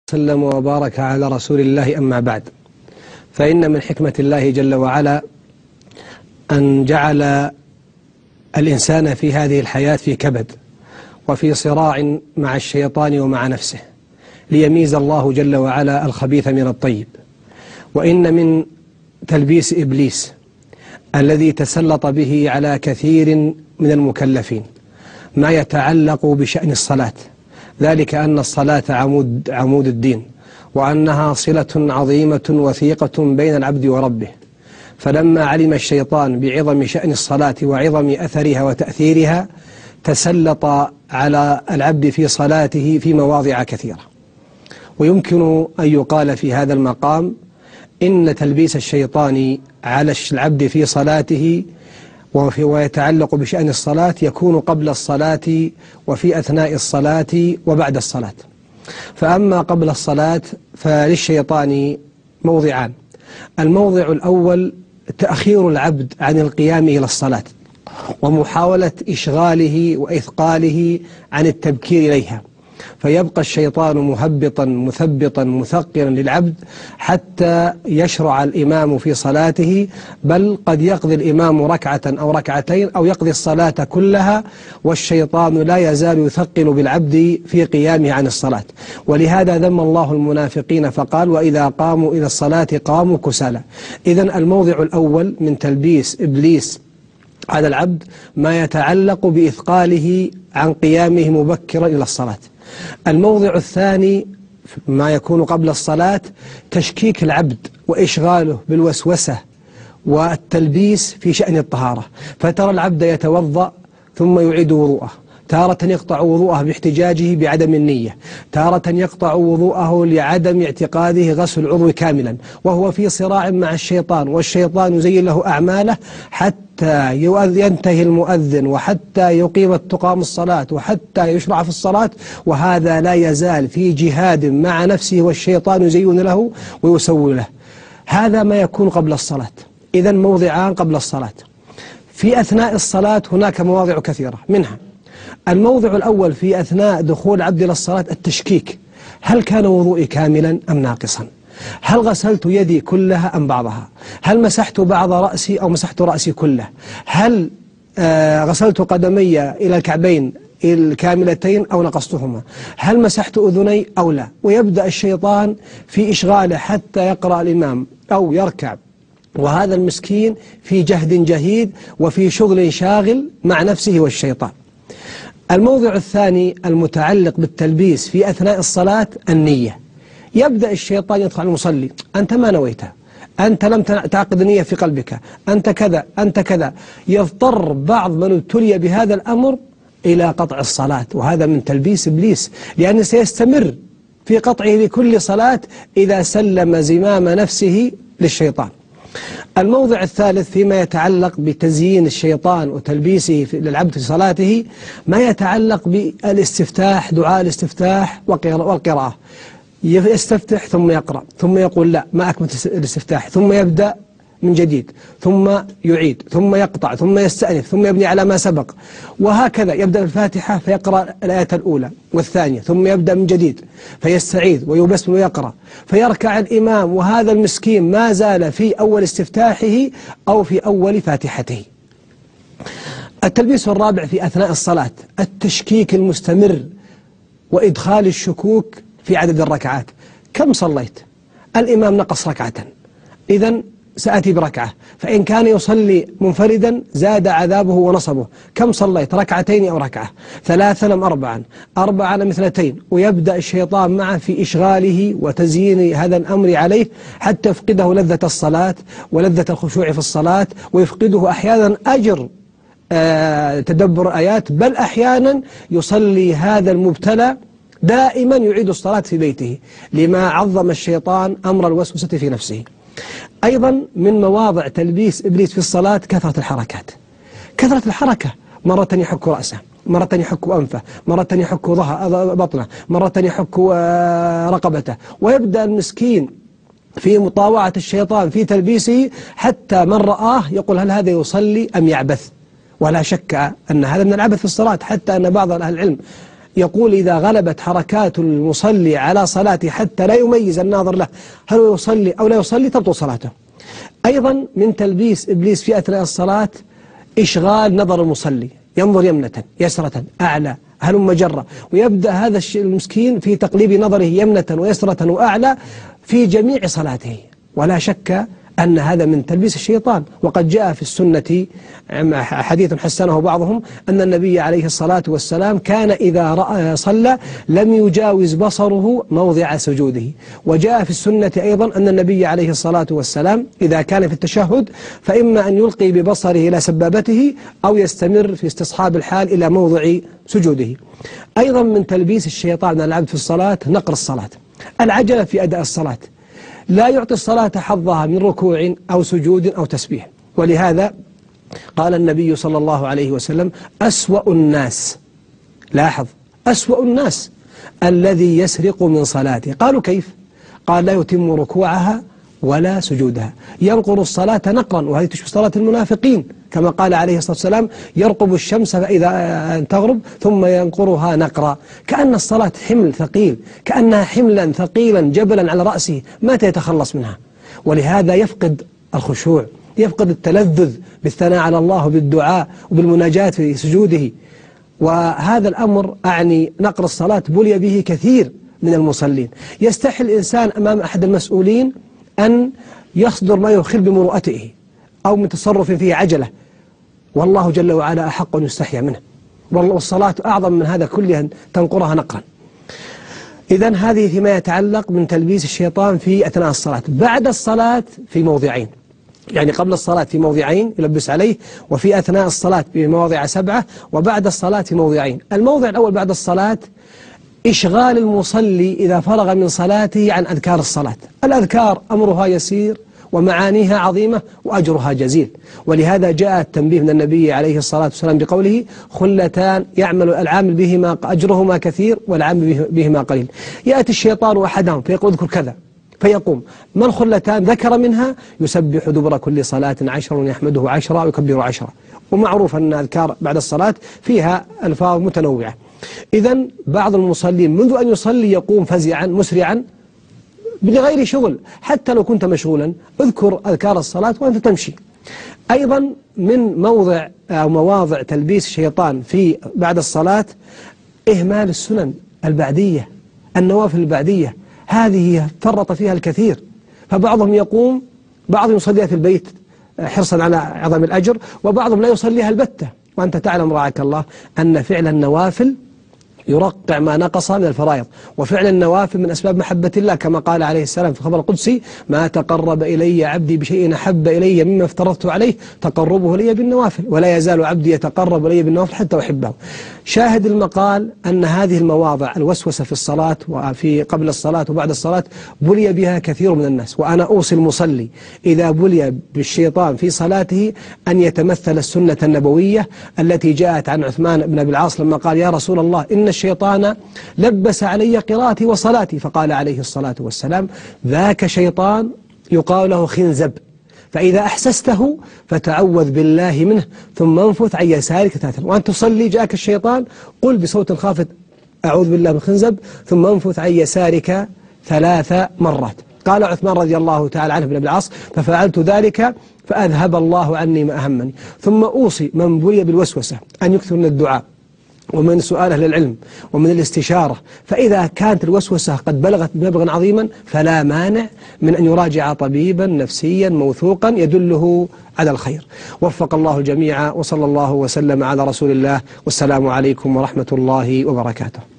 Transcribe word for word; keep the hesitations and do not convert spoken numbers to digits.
وسلم وبارك على رسول الله. أما بعد، فإن من حكمة الله جل وعلا أن جعل الإنسان في هذه الحياة في كبد وفي صراع مع الشيطان ومع نفسه، ليميز الله جل وعلا الخبيث من الطيب. وإن من تلبيس إبليس الذي تسلط به على كثير من المكلفين ما يتعلق بشأن الصلاة، ذلك أن الصلاة عمود, عمود الدين، وأنها صلة عظيمة وثيقة بين العبد وربه. فلما علم الشيطان بعظم شأن الصلاة وعظم أثرها وتأثيرها، تسلط على العبد في صلاته في مواضع كثيرة. ويمكن أن يقال في هذا المقام إن تلبيس الشيطان على العبد في صلاته ويتعلق بشأن الصلاة يكون قبل الصلاة وفي أثناء الصلاة وبعد الصلاة. فأما قبل الصلاة فللشيطان موضعان: الموضع الأول تأخير العبد عن القيام إلى الصلاة ومحاولة إشغاله وإثقاله عن التبكير إليها، فيبقى الشيطان مهبطا مثبطا مثقلا للعبد حتى يشرع الإمام في صلاته، بل قد يقضي الإمام ركعة أو ركعتين أو يقضي الصلاة كلها والشيطان لا يزال يثقل بالعبد في قيامه عن الصلاة. ولهذا ذم الله المنافقين فقال: وإذا قاموا إلى الصلاة قاموا كسالى. إذن الموضع الأول من تلبيس إبليس على العبد ما يتعلق بإثقاله عن قيامه مبكرا إلى الصلاة. الموضع الثاني ما يكون قبل الصلاة تشكيك العبد وإشغاله بالوسوسة والتلبيس في شأن الطهارة، فترى العبد يتوضأ ثم يعيد وضوءه، تارة يقطع وضوءه باحتجاجه بعدم النية، تارة يقطع وضوءه لعدم اعتقاده غسل العضو كاملا، وهو في صراع مع الشيطان، والشيطان يزين له أعماله حتى ينتهي المؤذن وحتى يقيم تقام الصلاة وحتى يشرع في الصلاة، وهذا لا يزال في جهاد مع نفسه والشيطان يزين له ويسول له. هذا ما يكون قبل الصلاة. إذن موضعان قبل الصلاة. في أثناء الصلاة هناك مواضع كثيرة، منها الموضع الأول في أثناء دخول العبد إلى الصلاة التشكيك: هل كان وضوئي كاملا أم ناقصا؟ هل غسلت يدي كلها أم بعضها؟ هل مسحت بعض رأسي أو مسحت رأسي كله؟ هل آه غسلت قدمي إلى الكعبين الكاملتين أو نقصتهما؟ هل مسحت أذني أو لا؟ ويبدأ الشيطان في إشغاله حتى يقرأ الإمام أو يركع، وهذا المسكين في جهد جهيد وفي شغل شاغل مع نفسه والشيطان. الموضع الثاني المتعلق بالتلبيس في أثناء الصلاة النية. يبدأ الشيطان يدخل على المصلي: أنت ما نويتها، أنت لم تعقد نية في قلبك، أنت كذا أنت كذا. يضطر بعض من ابتلي بهذا الأمر إلى قطع الصلاة، وهذا من تلبيس إبليس، لأنه سيستمر في قطعه لكل صلاة إذا سلم زمام نفسه للشيطان. الموضع الثالث فيما يتعلق بتزيين الشيطان وتلبيسه للعبد في صلاته ما يتعلق بالاستفتاح، دعاء الاستفتاح والقراءة. يستفتح ثم يقرأ ثم يقول لا ما أكملت الاستفتاح، ثم يبدأ من جديد ثم يعيد ثم يقطع ثم يستأنف ثم يبني على ما سبق، وهكذا. يبدأ الفاتحة فيقرأ الآية الأولى والثانية ثم يبدأ من جديد فيستعيذ ويبسم ويقرأ، فيركع الإمام وهذا المسكين ما زال في أول استفتاحه أو في أول فاتحته. التلبيس الرابع في أثناء الصلاة التشكيك المستمر وإدخال الشكوك في عدد الركعات. كم صليت؟ الإمام نقص ركعة، إذن سأتي بركعة. فإن كان يصلي منفردا زاد عذابه ونصبه. كم صليت؟ ركعتين أو ركعة؟ ثلاثا أم أربعا؟ أربعا أم اثنتين؟ ويبدأ الشيطان معه في إشغاله وتزيين هذا الأمر عليه حتى يفقده لذة الصلاة ولذة الخشوع في الصلاة، ويفقده أحيانا أجر آه تدبر آيات، بل أحيانا يصلي هذا المبتلى دائما يعيد الصلاة في بيته لما عظم الشيطان أمر الوسوسة في نفسه. أيضا من مواضع تلبيس إبليس في الصلاة كثرة الحركات. كثرة الحركة، مرة يحك رأسه، مرة يحك أنفه، مرة يحك بطنه، مرة يحك رقبته، ويبدأ المسكين في مطاوعة الشيطان في تلبيسه حتى من رآه يقول: هل هذا يصلي أم يعبث؟ ولا شك أن هذا من العبث في الصلاة، حتى أن بعض أهل العلم يقول إذا غلبت حركات المصلي على صلاته حتى لا يميز الناظر له هل هو يصلي أو لا يصلي تبطل صلاته. أيضا من تلبيس إبليس في أثناء الصلاة إشغال نظر المصلي، ينظر يمنة يسرة أعلى هلم جرة، ويبدأ هذا المسكين في تقليب نظره يمنة ويسرة وأعلى في جميع صلاته. ولا شك أن هذا من تلبيس الشيطان. وقد جاء في السنة حديث حسنه بعضهم أن النبي عليه الصلاة والسلام كان إذا رأى صلى لم يجاوز بصره موضع سجوده. وجاء في السنة أيضا أن النبي عليه الصلاة والسلام إذا كان في التشهد فإما أن يلقي ببصره إلى سبابته أو يستمر في استصحاب الحال إلى موضع سجوده. أيضا من تلبيس الشيطان العبد في الصلاة نقر الصلاة، العجلة في أداء الصلاة، لا يعطي الصلاة حظها من ركوع أو سجود أو تسبيح. ولهذا قال النبي صلى الله عليه وسلم أسوأ الناس، لاحظ أسوأ الناس الذي يسرق من صلاته. قالوا كيف؟ قال لا يتم ركوعها ولا سجودها، ينقر الصلاة نقرا، وهذه تشبه صلاة المنافقين كما قال عليه الصلاة والسلام يرقب الشمس فإذا تغرب ثم ينقرها نقرا. كأن الصلاة حمل ثقيل، كأنها حملا ثقيلا جبلا على رأسه متى يتخلص منها. ولهذا يفقد الخشوع، يفقد التلذذ بالثناء على الله وبالدعاء وبالمناجاة في سجوده. وهذا الأمر أعني نقر الصلاة بلي به كثير من المصلين. يستحي الإنسان أمام أحد المسؤولين أن يصدر ما يخل بمروءته أو من تصرف فيه عجلة، والله جل وعلا أحق أن يستحيا منه، والصلاة أعظم من هذا كله تنقرها نقرا. إذن هذه فيما يتعلق من تلبيس الشيطان في أثناء الصلاة. بعد الصلاة في موضعين، يعني قبل الصلاة في موضعين يلبس عليه، وفي أثناء الصلاة بمواضع سبعة، وبعد الصلاة في موضعين. الموضع الأول بعد الصلاة إشغال المصلي إذا فرغ من صلاته عن أذكار الصلاة. الأذكار أمرها يسير ومعانيها عظيمة وأجرها جزيل. ولهذا جاء التنبيه من النبي عليه الصلاة والسلام بقوله خلتان يعمل العامل بهما أجرهما كثير والعامل بهما قليل. يأتي الشيطان أحدهم فيقول اذكر كذا فيقوم، من خلتان ذكر منها يسبح دبر كل صلاة عشرا ويحمده عشرا ويكبر عشرا. ومعروف أن الأذكار بعد الصلاة فيها ألفاظ متنوعة. إذن بعض المصلين منذ أن يصلي يقوم فزعا مسرعا بغير شغل، حتى لو كنت مشغولا اذكر أذكار الصلاة وأنت تمشي. أيضا من موضع أو مواضع تلبيس الشيطان في بعد الصلاة إهمال السنن البعدية، النوافل البعدية، هذه فرط فيها الكثير. فبعضهم يقوم، بعضهم يصليها في البيت حرصا على عظم الأجر، وبعضهم لا يصليها البتة. وأنت تعلم رعاك الله أن فعل النوافل يرقع ما نقص من الفرائض، وفعل النوافل من أسباب محبة الله كما قال عليه السلام في الخبر القدسي ما تقرب إلي عبدي بشيء أحب إلي مما افترضت عليه تقربه لي بالنوافل، ولا يزال عبدي يتقرب إلي بالنوافل حتى أحبه. شاهد المقال أن هذه المواضع الوسوسة في الصلاة وفي قبل الصلاة وبعد الصلاة بلي بها كثير من الناس. وأنا أوصي المصلي إذا بلي بالشيطان في صلاته أن يتمثل السنة النبوية التي جاءت عن عثمان بن أبي العاص لما قال يا رسول الله إن الشيطان لبس علي قراءتي وصلاتي، فقال عليه الصلاة والسلام ذاك شيطان يقال له خنزب، فإذا أحسسته فتعوذ بالله منه ثم انفث عن يسارك ثلاثا. وأن تصلي جاءك الشيطان قل بصوت خافت أعوذ بالله من خنزب ثم انفث عن يسارك ثلاث مرات. قال عثمان رضي الله تعالى عنه بن أبي العاص ففعلت ذلك فأذهب الله عني ما أهمني. ثم أوصي من بلي بالوسوسة أن يكثر من الدعاء ومن سؤال أهل العلم ومن الاستشارة، فإذا كانت الوسوسة قد بلغت مبلغا عظيما فلا مانع من أن يراجع طبيبا نفسيا موثوقا يدله على الخير. وفق الله الجميع، وصلى الله وسلم على رسول الله، والسلام عليكم ورحمة الله وبركاته.